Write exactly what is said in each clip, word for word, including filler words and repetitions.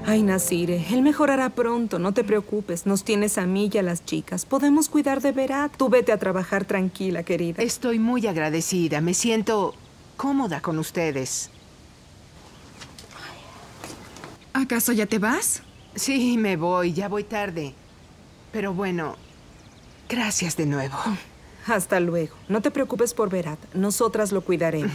Ay, Nasire, él mejorará pronto, no te preocupes. Nos tienes a mí y a las chicas. Podemos cuidar de Berat. Tú vete a trabajar tranquila, querida. Estoy muy agradecida. Me siento cómoda con ustedes. ¿Acaso ya te vas? Sí, me voy. Ya voy tarde. Pero bueno, gracias de nuevo. Hasta luego. No te preocupes por Berat. Nosotras lo cuidaremos.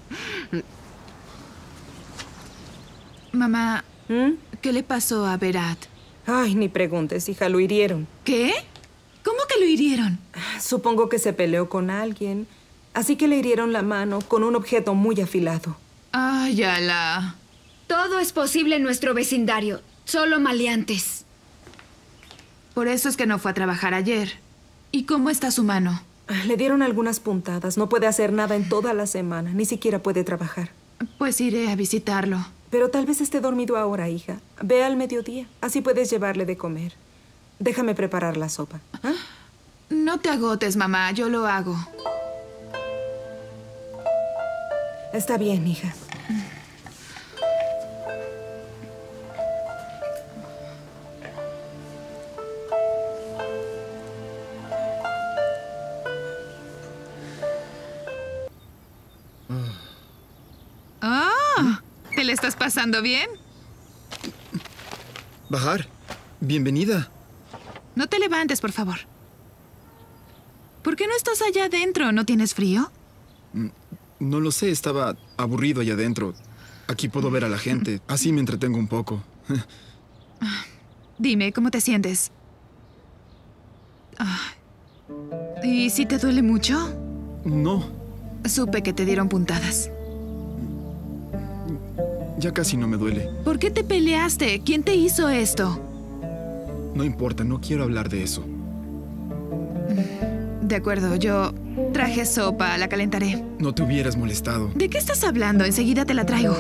Mamá, ¿Mm? ¿qué le pasó a Berat? Ay, ni preguntes, hija. Lo hirieron. ¿Qué? ¿Cómo que lo hirieron? Supongo que se peleó con alguien. Así que le hirieron la mano con un objeto muy afilado. Ay, ala. Todo es posible en nuestro vecindario. Solo maleantes. Por eso es que no fue a trabajar ayer. ¿Y cómo está su mano? Le dieron algunas puntadas. No puede hacer nada en toda la semana. Ni siquiera puede trabajar. Pues iré a visitarlo. Pero tal vez esté dormido ahora, hija. Ve al mediodía. Así puedes llevarle de comer. Déjame preparar la sopa. ¿Ah? No te agotes, mamá. Yo lo hago. Está bien, hija. ¡Ah! ¿Te le estás pasando bien? Bahar, bienvenida. No te levantes, por favor. ¿Por qué no estás allá adentro? ¿No tienes frío? No lo sé, estaba aburrido allá adentro. Aquí puedo ver a la gente. Así me entretengo un poco. Dime, ¿cómo te sientes? Ah. ¿Y si te duele mucho? No, Supe que te dieron puntadas. ya casi no me duele. ¿Por qué te peleaste? ¿Quién te hizo esto? No importa, no quiero hablar de eso. De acuerdo, yo traje sopa, la calentaré. No te hubieras molestado. ¿De qué estás hablando? Enseguida te la traigo.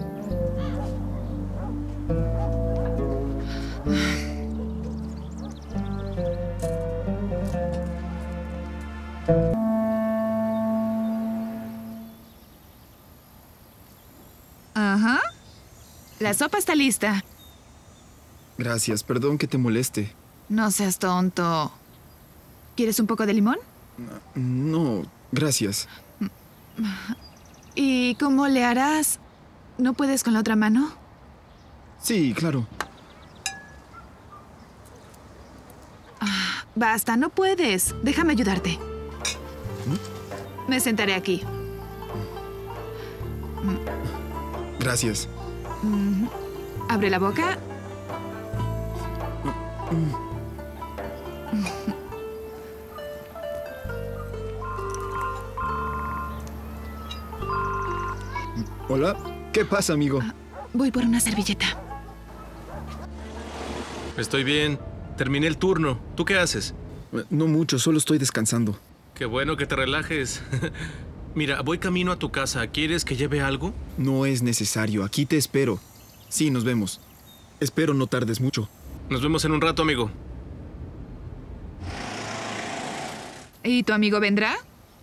Ajá. La sopa está lista. Gracias, perdón que te moleste. No seas tonto. ¿Quieres un poco de limón? No, gracias. ¿Y cómo le harás? ¿No puedes con la otra mano? Sí, claro. Ah, basta, no puedes. Déjame ayudarte. Me sentaré aquí. Gracias. Abre la boca. Hola, ¿qué pasa, amigo? Voy por una servilleta. Estoy bien. Terminé el turno. ¿Tú qué haces? No mucho, solo estoy descansando. Qué bueno que te relajes. Mira, voy camino a tu casa. ¿Quieres que lleve algo? No es necesario, aquí te espero. Sí, nos vemos. Espero no tardes mucho. Nos vemos en un rato, amigo. ¿Y tu amigo vendrá?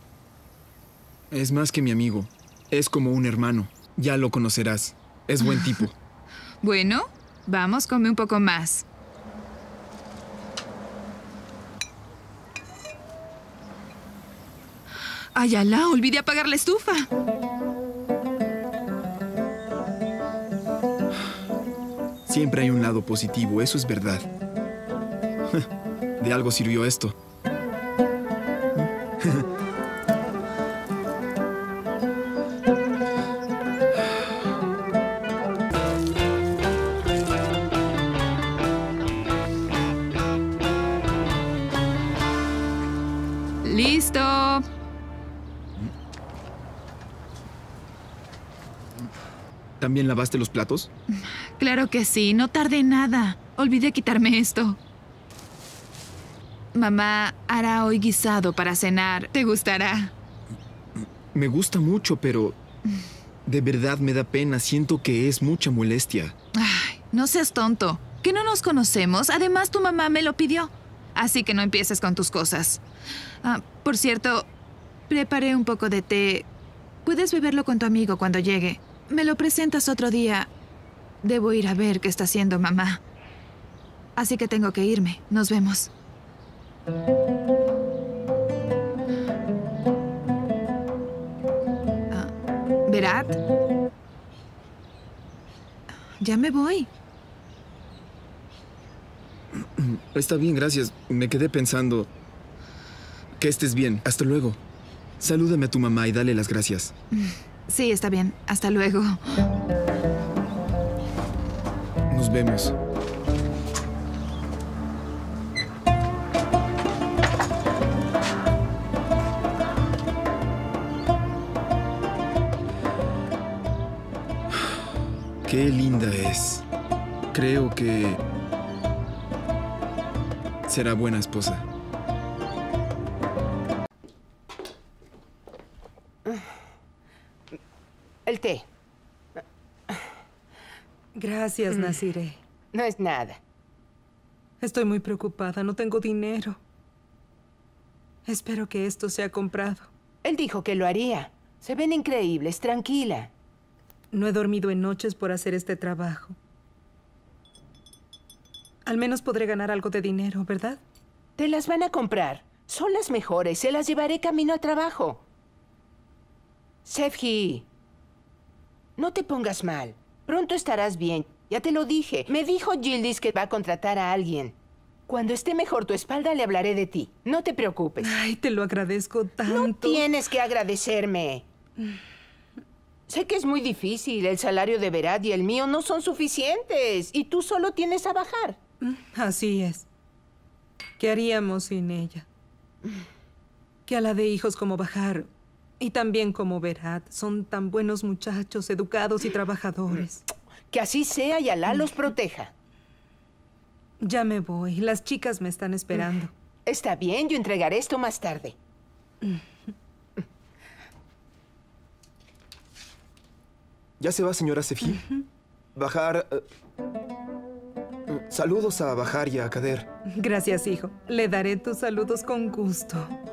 Es más que mi amigo. Es como un hermano. Ya lo conocerás. Es buen tipo. Bueno, vamos, come un poco más. ¡Ay, alá! Olvidé apagar la estufa. Siempre hay un lado positivo, eso es verdad. De algo sirvió esto. ¡Listo! ¿También lavaste los platos? Claro que sí, no tardé nada. Olvidé quitarme esto. Mamá hará hoy guisado para cenar. ¿Te gustará? Me gusta mucho, pero de verdad me da pena. Siento que es mucha molestia. Ay, no seas tonto. Que no nos conocemos. Además, tu mamá me lo pidió. Así que no empieces con tus cosas. Ah, por cierto, preparé un poco de té. Puedes beberlo con tu amigo cuando llegue. Me lo presentas otro día. Debo ir a ver qué está haciendo mamá. Así que tengo que irme. Nos vemos. Ah, ¿Berat? Ya me voy. Está bien, gracias. Me quedé pensando... Que estés bien. Hasta luego. Salúdame a tu mamá y dale las gracias. Sí, está bien. Hasta luego. Nos vemos. Qué linda es. Creo que... será buena esposa. El té. Gracias, Mm. Nasiré. No es nada. Estoy muy preocupada. No tengo dinero. Espero que esto sea comprado. Él dijo que lo haría. Se ven increíbles, tranquila. No he dormido en noches por hacer este trabajo. Al menos podré ganar algo de dinero, ¿verdad? Te las van a comprar. Son las mejores. Se las llevaré camino al trabajo. Sefji, no te pongas mal. Pronto estarás bien. Ya te lo dije. Me dijo Yildiz que va a contratar a alguien. Cuando esté mejor tu espalda, le hablaré de ti. No te preocupes. Ay, te lo agradezco tanto. No tienes que agradecerme. Sé que es muy difícil. El salario de Berat y el mío no son suficientes. Y tú solo tienes a bajar. Así es. ¿Qué haríamos sin ella? Que a la de hijos como Bahar y también como Berat son tan buenos muchachos, educados y trabajadores. Que así sea y Alá los proteja. Ya me voy. Las chicas me están esperando. Está bien, yo entregaré esto más tarde. ¿Ya se va, señora Sefji? Bahar... eh, saludos a Bahar y a Kader. Gracias, hijo. Le daré tus saludos con gusto.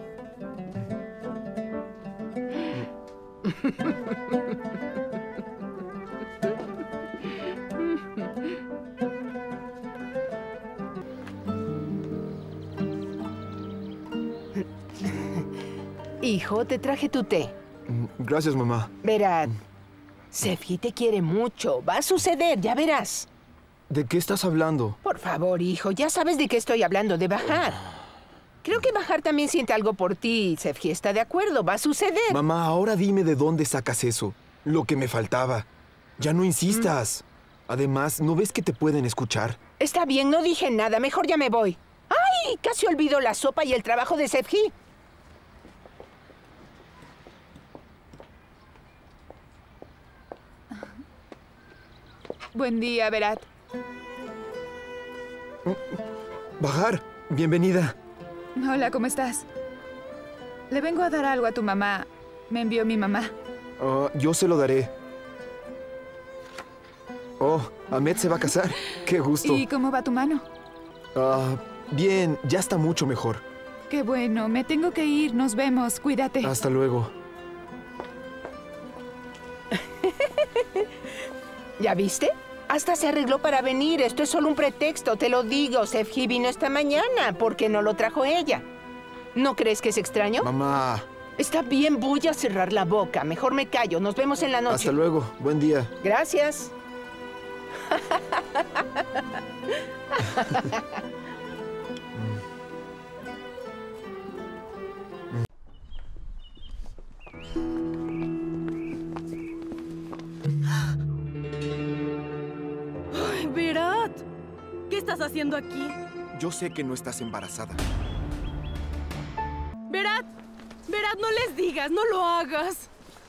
Hijo, te traje tu té. Gracias, mamá. Berat, Sefji te quiere mucho. Va a suceder, ya verás. ¿De qué estás hablando? Por favor, hijo, ya sabes de qué estoy hablando, de Bahar. Creo que Bahar también siente algo por ti. Sefji está de acuerdo, va a suceder. Mamá, ahora dime de dónde sacas eso. Lo que me faltaba. Ya no insistas. Además, ¿no ves que te pueden escuchar? Está bien, no dije nada. Mejor ya me voy. ¡Ay! Casi olvido la sopa y el trabajo de Sefji. Buen día, Berat. Bahar, bienvenida. Hola, ¿cómo estás? Le vengo a dar algo a tu mamá. Me envió mi mamá. Ah, yo se lo daré. Oh, Ahmed se va a casar. Qué gusto. ¿Y cómo va tu mano? Ah, bien, ya está mucho mejor. Qué bueno, me tengo que ir. Nos vemos. Cuídate. Hasta luego. ¿Ya viste? Hasta se arregló para venir. Esto es solo un pretexto, te lo digo. Sefji vino esta mañana. ¿Por qué no lo trajo ella? ¿No crees que es extraño? Mamá. Está bien, voy a cerrar la boca. Mejor me callo. Nos vemos en la noche. Hasta luego. Buen día. Gracias. Ay, Berat, ¿qué estás haciendo aquí? Yo sé que no estás embarazada. Berat, Berat, no les digas, no lo hagas.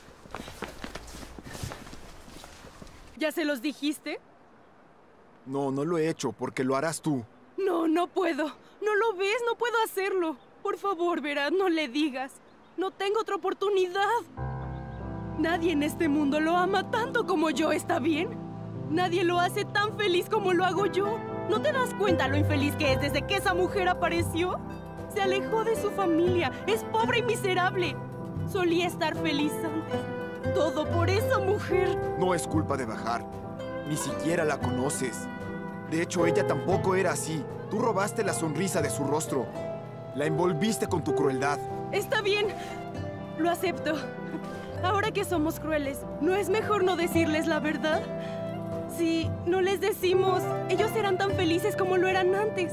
¿Ya se los dijiste? No, no lo he hecho porque lo harás tú. No, no puedo. ¿No lo ves? No puedo hacerlo. Por favor, Berat, no le digas. No tengo otra oportunidad. Nadie en este mundo lo ama tanto como yo, ¿está bien? Nadie lo hace tan feliz como lo hago yo. ¿No te das cuenta lo infeliz que es desde que esa mujer apareció? Se alejó de su familia. Es pobre y miserable. Solía estar feliz antes. Todo por esa mujer. No es culpa de Bahar. Ni siquiera la conoces. De hecho, ella tampoco era así. Tú robaste la sonrisa de su rostro. La envolviste con tu crueldad. Está bien. Lo acepto. Ahora que somos crueles, ¿no es mejor no decirles la verdad? Si no les decimos, ellos serán tan felices como lo eran antes.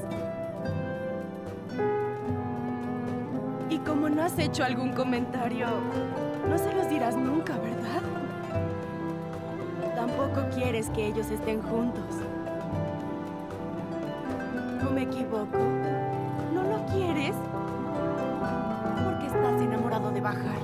Y como no has hecho algún comentario, no se los dirás nunca, ¿verdad? Tampoco quieres que ellos estén juntos. ¿No me equivoco? ¿No lo quieres? Porque estás enamorado de Bahar.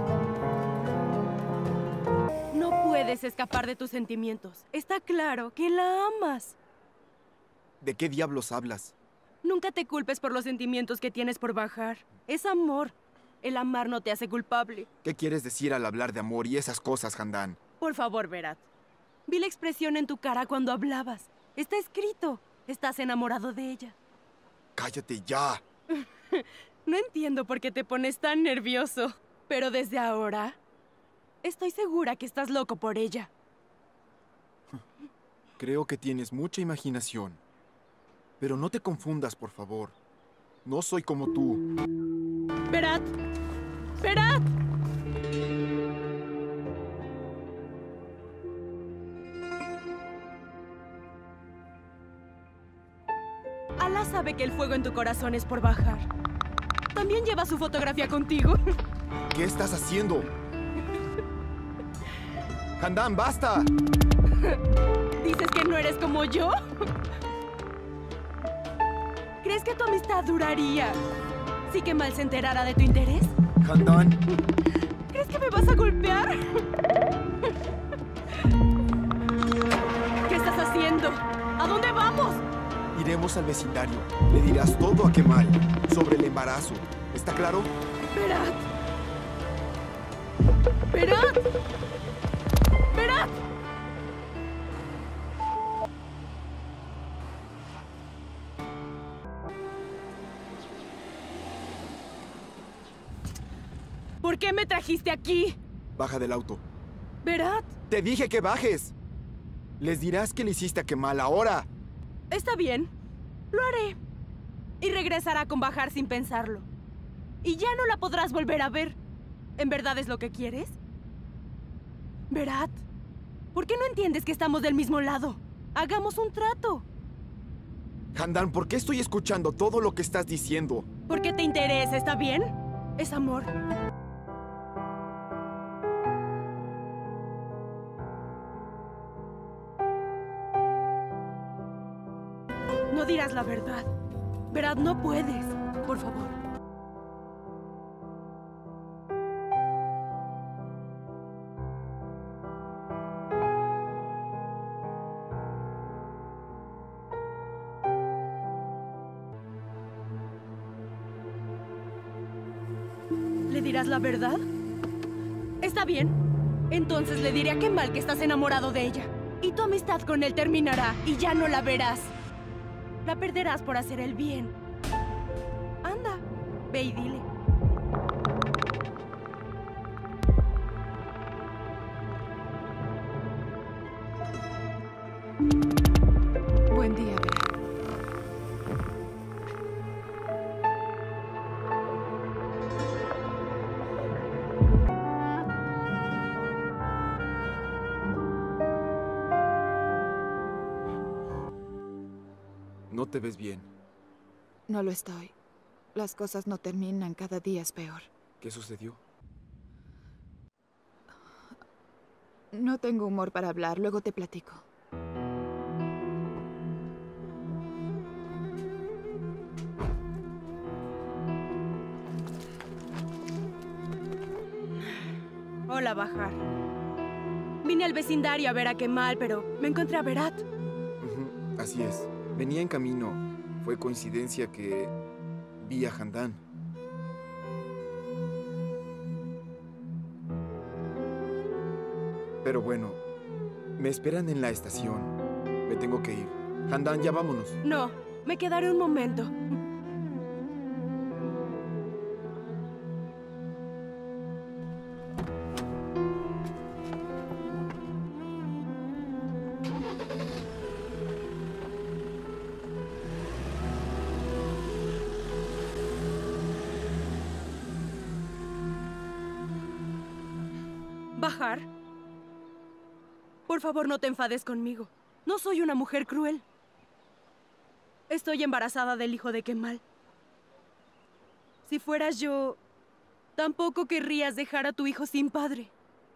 No puedes escapar de tus sentimientos. Está claro que la amas. ¿De qué diablos hablas? Nunca te culpes por los sentimientos que tienes por Bahar. Es amor. El amar no te hace culpable. ¿Qué quieres decir al hablar de amor y esas cosas, Handan? Por favor, Berat. Vi la expresión en tu cara cuando hablabas. Está escrito. Estás enamorado de ella. ¡Cállate ya! No entiendo por qué te pones tan nervioso. Pero desde ahora, estoy segura que estás loco por ella. Creo que tienes mucha imaginación. Pero no te confundas, por favor. No soy como tú. ¡Berat! ¡Berat! Alá sabe que el fuego en tu corazón es por Bahar. ¿También lleva su fotografía contigo? ¿Qué estás haciendo? Handan, basta. ¿Dices que no eres como yo? ¿Crees que tu amistad duraría si Kemal se enterara de tu interés? Handan. ¿Crees que me vas a golpear? ¿Qué estás haciendo? ¿A dónde vamos? Iremos al vecindario. Le dirás todo a Kemal sobre el embarazo. ¿Está claro? ¡Berat! ¡Berat! ¡Berat! ¿Por qué me trajiste aquí? Baja del auto. Berat. Te dije que bajes. Les dirás que le hiciste a Kemal ahora. Está bien. Lo haré. Y regresará con Bahar sin pensarlo. Y ya no la podrás volver a ver. ¿En verdad es lo que quieres? Berat, ¿por qué no entiendes que estamos del mismo lado? Hagamos un trato. Handan, ¿por qué estoy escuchando todo lo que estás diciendo? Porque te interesa, ¿está bien? Es amor. No dirás la verdad. Berat, no puedes. Por favor. ¿Le dirás la verdad? Está bien. Entonces le diré a Kemal que estás enamorado de ella. Y tu amistad con él terminará y ya no la verás. La perderás por hacer el bien. Anda, ve y dile. Buen día, Berat. No te ves bien. No lo estoy. Las cosas no terminan, cada día es peor. ¿Qué sucedió? No tengo humor para hablar, luego te platico. Hola, Bahar. Vine al vecindario a ver a Kemal, pero me encontré a Berat. Ujú, así es. Venía en camino. Fue coincidencia que vi a Handan. Pero bueno, me esperan en la estación. Me tengo que ir. Handan, ya vámonos. No, me quedaré un momento. ¿Bajar? Por favor, no te enfades conmigo. No soy una mujer cruel. Estoy embarazada del hijo de Kemal. Si fueras yo, tampoco querrías dejar a tu hijo sin padre.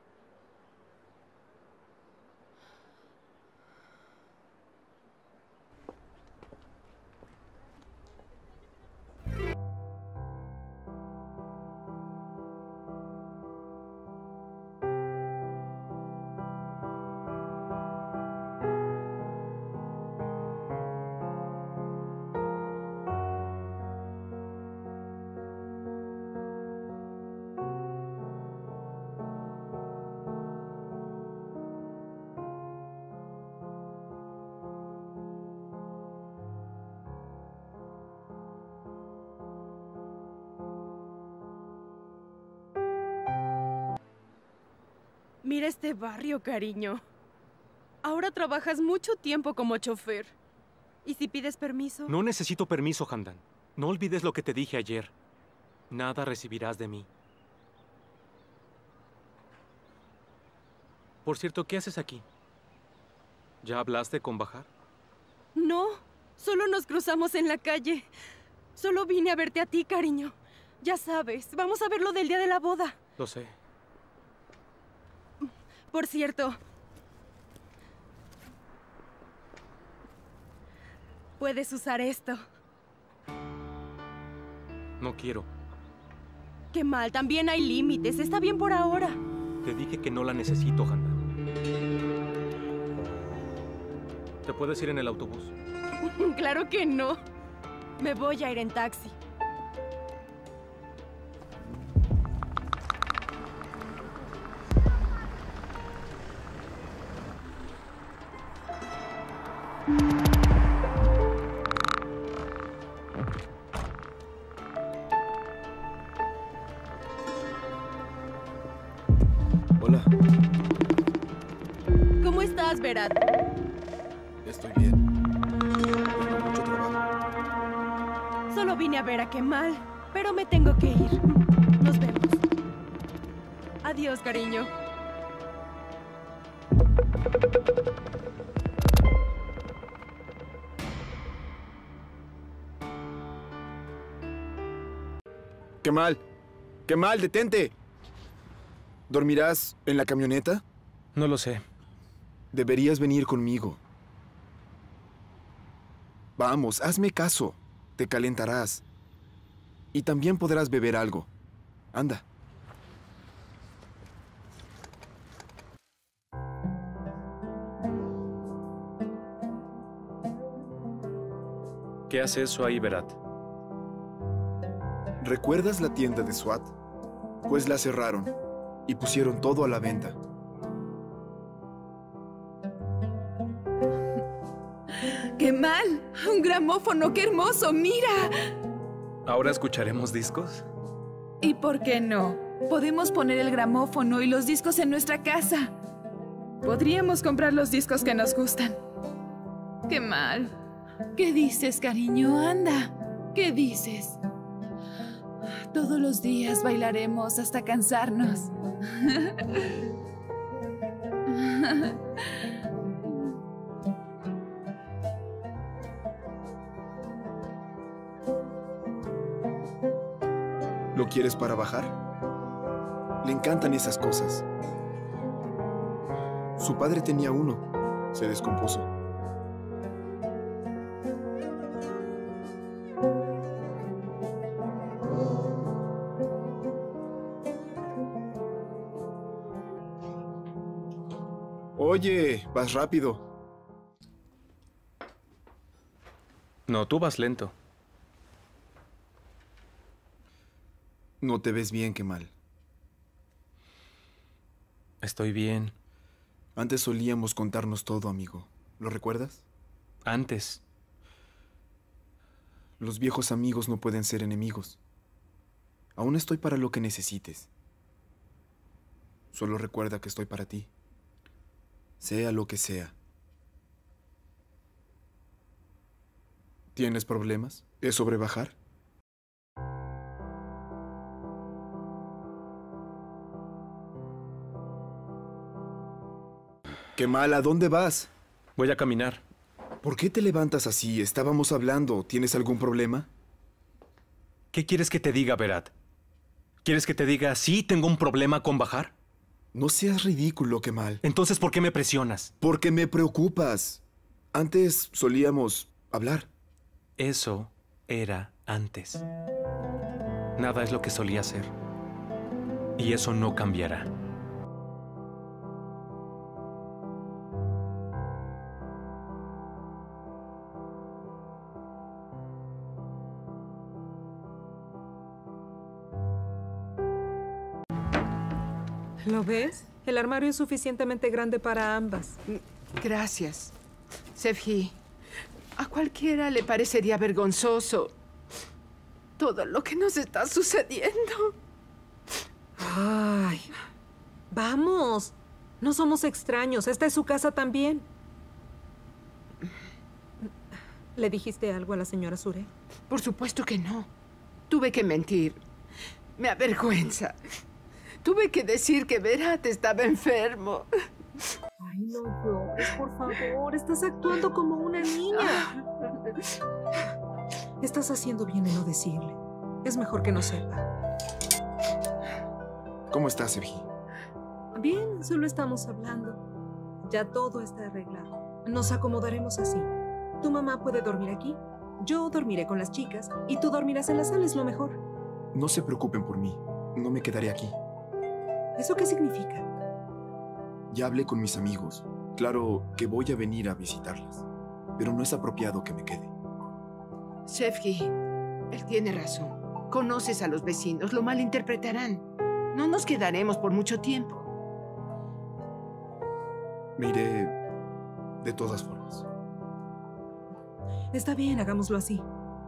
Mira este barrio, cariño. Ahora trabajas mucho tiempo como chofer. ¿Y si pides permiso? No necesito permiso, Hamdan. No olvides lo que te dije ayer. Nada recibirás de mí. Por cierto, ¿qué haces aquí? ¿Ya hablaste con Bahar? No, solo nos cruzamos en la calle. Solo vine a verte a ti, cariño. Ya sabes, vamos a ver lo del día de la boda. Lo sé. Por cierto, puedes usar esto. No quiero. Qué mal, también hay límites. Está bien por ahora. Te dije que no la necesito, Hamdan. ¿Te puedes ir en el autobús? Claro que no. Me voy a ir en taxi. Hola. ¿Cómo estás, Berat? Estoy bien. Tengo mucho trabajo. Solo vine a ver a Kemal, pero me tengo que ir. Nos vemos. Adiós, cariño. Kemal. Kemal, detente. ¿Dormirás en la camioneta? No lo sé. Deberías venir conmigo. Vamos, hazme caso. Te calentarás. Y también podrás beber algo. Anda. ¿Qué hace eso ahí, Berat? ¿Recuerdas la tienda de SWAT? Pues la cerraron y pusieron todo a la venta. ¡Qué mal! ¡Un gramófono! ¡Qué hermoso! ¡Mira! ¿Ahora escucharemos discos? ¿Y por qué no? Podemos poner el gramófono y los discos en nuestra casa. Podríamos comprar los discos que nos gustan. ¡Qué mal! ¿Qué dices, cariño? Anda. ¿Qué dices? Todos los días bailaremos hasta cansarnos. ¿Lo quieres para bajar? Le encantan esas cosas. Su padre tenía uno. Se descompuso. Oye, vas rápido. No, tú vas lento. No te ves bien, Kemal. Estoy bien. Antes solíamos contarnos todo, amigo. ¿Lo recuerdas? Antes. Los viejos amigos no pueden ser enemigos. Aún estoy para lo que necesites. Solo recuerda que estoy para ti. Sea lo que sea. ¿Tienes problemas? ¿Es sobre bajar? Kemal, ¿a dónde vas? Voy a caminar. ¿Por qué te levantas así? Estábamos hablando. ¿Tienes algún problema? ¿Qué quieres que te diga, Berat? ¿Quieres que te diga, sí, tengo un problema con bajar? No seas ridículo, Kemal. Entonces, ¿por qué me presionas? Porque me preocupas. Antes solíamos hablar. Eso era antes. Nada es lo que solía ser. Y eso no cambiará. ¿Lo ves? El armario es suficientemente grande para ambas. Gracias. Sevgi, a cualquiera le parecería vergonzoso todo lo que nos está sucediendo. Ay, vamos. No somos extraños. Esta es su casa también. ¿Le dijiste algo a la señora Sure? Por supuesto que no. Tuve que mentir. Me avergüenza. Tuve que decir que Berat estaba enfermo. Ay, no llores, por favor. Estás actuando como una niña. Estás haciendo bien en no decirle. Es mejor que no sepa. ¿Cómo estás, Sevgi? Bien, solo estamos hablando. Ya todo está arreglado. Nos acomodaremos así. Tu mamá puede dormir aquí. Yo dormiré con las chicas. Y tú dormirás en la sala, es lo mejor. No se preocupen por mí. No me quedaré aquí. ¿Eso qué significa? Ya hablé con mis amigos. Claro que voy a venir a visitarlas. Pero no es apropiado que me quede. Sevgi, él tiene razón. Conoces a los vecinos, lo malinterpretarán. No nos quedaremos por mucho tiempo. Me iré de todas formas. Está bien, hagámoslo así.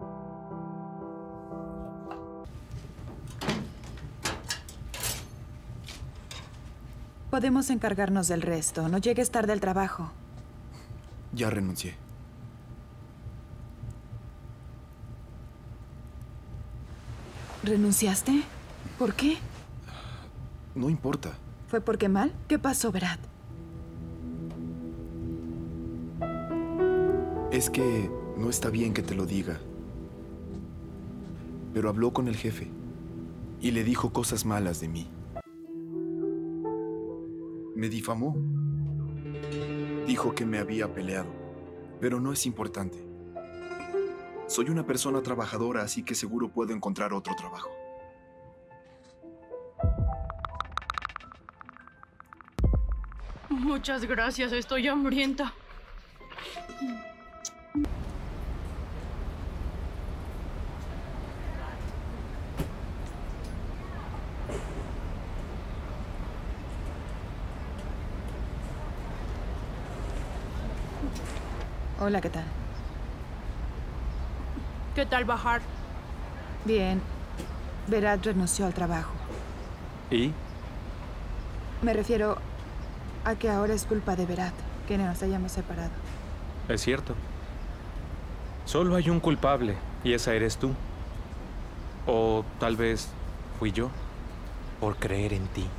Podemos encargarnos del resto. No llegues tarde al trabajo. Ya renuncié. ¿Renunciaste? ¿Por qué? No importa. ¿Fue por Kemal? ¿Qué pasó, Berat? Es que no está bien que te lo diga. Pero habló con el jefe y le dijo cosas malas de mí. Me difamó. Dijo que me había peleado, pero no es importante. Soy una persona trabajadora, así que seguro puedo encontrar otro trabajo. Muchas gracias, estoy hambrienta. Hola, ¿qué tal? ¿Qué tal bajar? Bien. Berat renunció al trabajo. ¿Y? Me refiero a que ahora es culpa de Berat que nos hayamos separado. Es cierto. Solo hay un culpable, y esa eres tú. O tal vez fui yo, por creer en ti.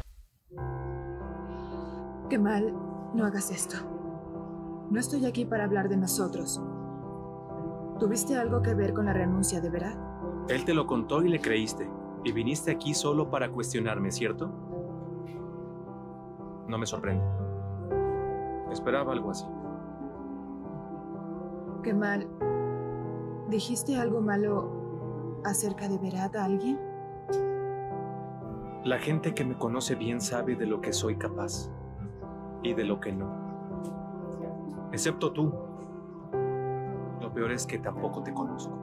Kemal, no hagas esto. No estoy aquí para hablar de nosotros. ¿Tuviste algo que ver con la renuncia de Berat? Él te lo contó y le creíste. Y viniste aquí solo para cuestionarme, ¿cierto? No me sorprende. Esperaba algo así. Kemal, ¿dijiste algo malo acerca de Berat a alguien? La gente que me conoce bien sabe de lo que soy capaz y de lo que no. Excepto tú. Lo peor es que tampoco te conozco.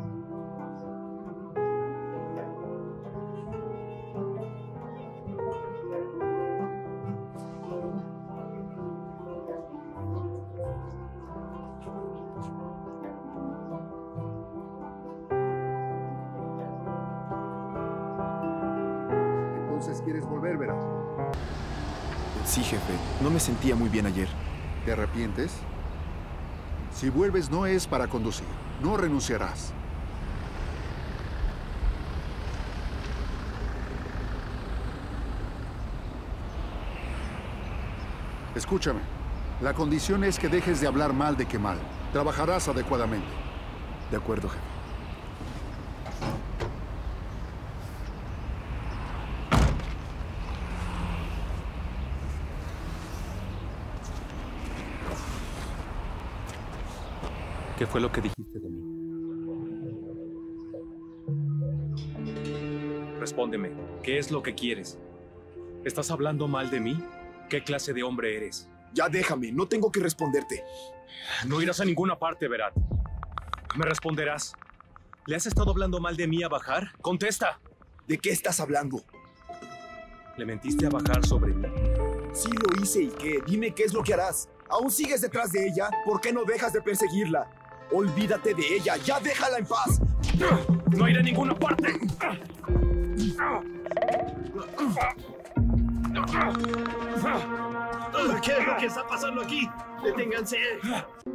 Entonces, ¿quieres volver, Berat? Sí, jefe. No me sentía muy bien ayer. ¿Te arrepientes? Si vuelves no es para conducir. No renunciarás. Escúchame. La condición es que dejes de hablar mal de Kemal. Trabajarás adecuadamente. De acuerdo, jefe. ¿Qué fue lo que dijiste de mí? Respóndeme, ¿qué es lo que quieres? ¿Estás hablando mal de mí? ¿Qué clase de hombre eres? Ya déjame, no tengo que responderte. No irás a ninguna parte, Berat. ¿Me responderás? ¿Le has estado hablando mal de mí a Bahar? ¡Contesta! ¿De qué estás hablando? ¿Le mentiste a Bahar sobre mí? Sí lo hice, ¿y qué? Dime qué es lo que harás. ¿Aún sigues detrás de ella? ¿Por qué no dejas de perseguirla? Olvídate de ella, ya déjala en paz. ¡No iré a ninguna parte! ¿Qué es lo que está pasando aquí? ¡Deténganse!